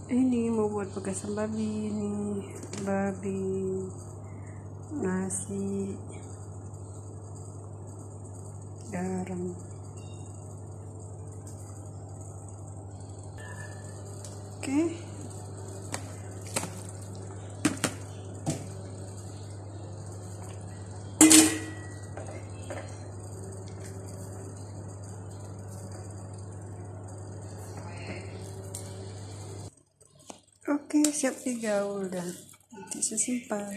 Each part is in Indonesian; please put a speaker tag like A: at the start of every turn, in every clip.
A: Ini mau buat pegasan babi, ini babi nasi garam. Oke. Oke, siap digaul dah. Nanti saya simpan.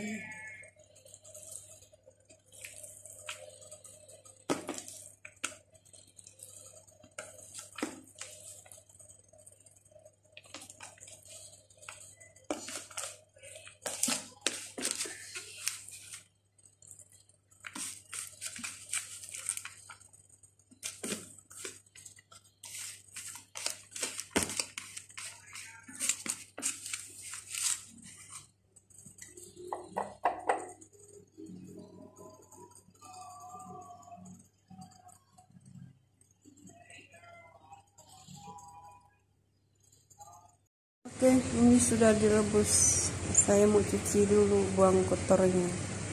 A: Oke, ini sudah direbus. Saya mau cuci dulu, buang kotornya.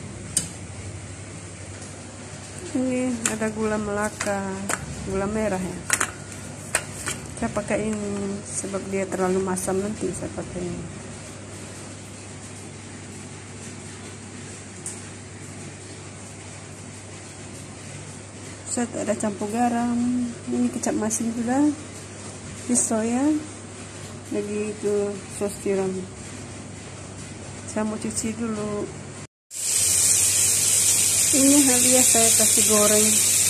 A: Ini ada gula melaka, gula merah ya. Saya pakai ini sebab dia terlalu masam, nanti saya pakai ini. Saya tak ada campur garam. Ini kecap masin sudah, ini soya. Lagi itu sos tiram. Saya mau cuci dulu. Ini halia saya kasih goreng.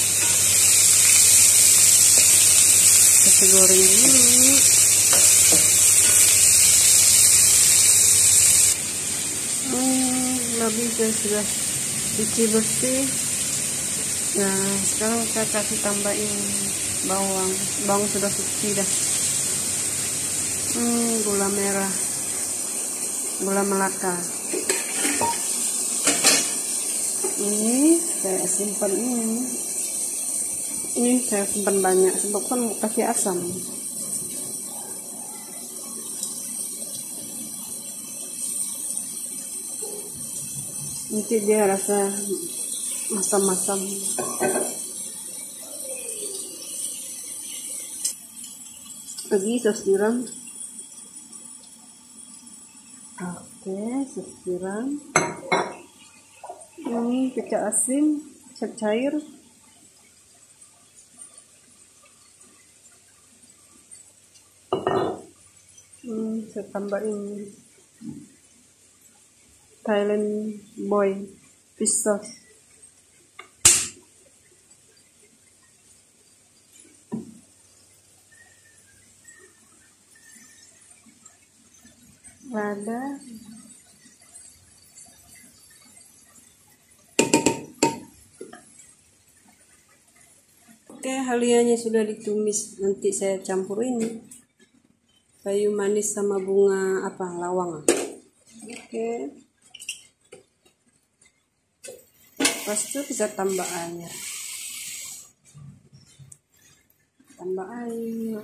A: Kasih goreng dulu. Babi saya sudah cuci bersih. Nah, sekarang saya kasih tambahin bawang. Bawang sudah cuci dah. Gula merah, gula melaka. Ini saya simpan ini saya simpan banyak sebab kan mau kasih asam. Nanti dia rasa masam-masam. Lagi sos tiram. Oke, sos tiram. Ini kecap asin, kecap cair. Saya tambahin Thailand boy fish sauce. Lada. Oke, halianya sudah ditumis. Nanti saya campur ini kayu manis sama bunga lawang. Oke. Pas itu bisa tambah air. Tambah air.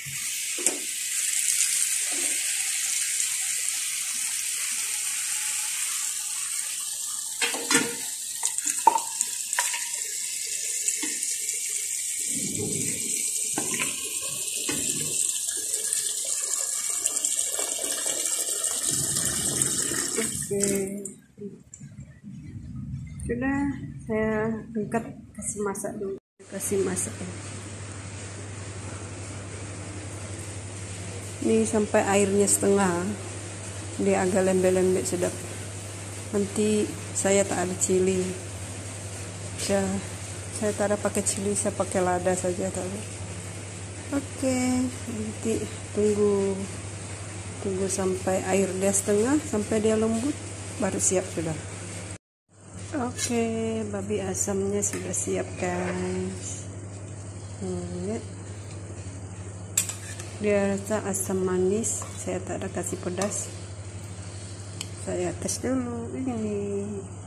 A: Oke, sudah saya angkat, kasih masak dulu. Ini sampai airnya setengah, dia agak lembek-lembek sedap. Nanti saya tak ada cili, saya tak ada pakai cili, saya pakai lada saja tadi. Oke, nanti tunggu sampai air dia setengah, sampai dia lembut, baru siap sudah. Oke, babi asamnya sudah siap guys. Dia rasa asam manis, saya tak ada kasih pedas. Saya tes dulu ini.